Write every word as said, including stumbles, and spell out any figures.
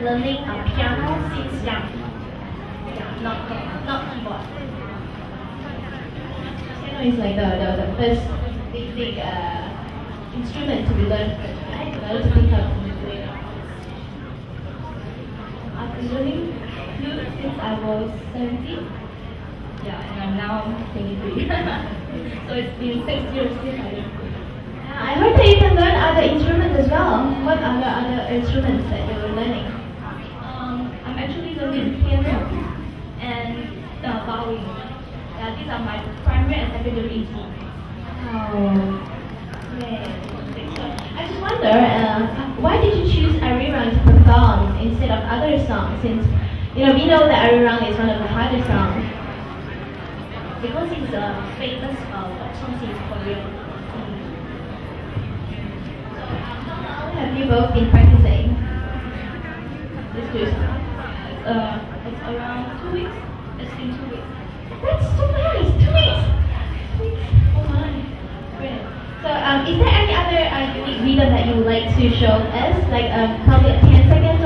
learning uh, piano since young. Yeah, not not keyboard. Piano is like the, the, the first big big uh, instrument to be learned, right? In order to pick up and play. I've been learning flute since I was seventeen. Yeah, and I'm now twenty-three. So it's been six years since I learned flute. I heard that you can learn other instruments as well. What are the other instruments that you're learning? Um, I'm actually learning piano and uh, bowling. Yeah, these are my primary and secondary instruments. Oh, yeah. So I just wonder, uh, why did you choose Arirang to perform instead of other songs? Since you know we know that Arirang is one of the hardest songs. Because it's a famous uh, folk song in Korea. Have you both been practicing this two songs? Uh, it's around two weeks. It's been two weeks. That's so nice. Two weeks. Two weeks. Oh my. Great. So, um, is there any other uh, unique rhythm that you would like to show us? Like, um, probably a ten second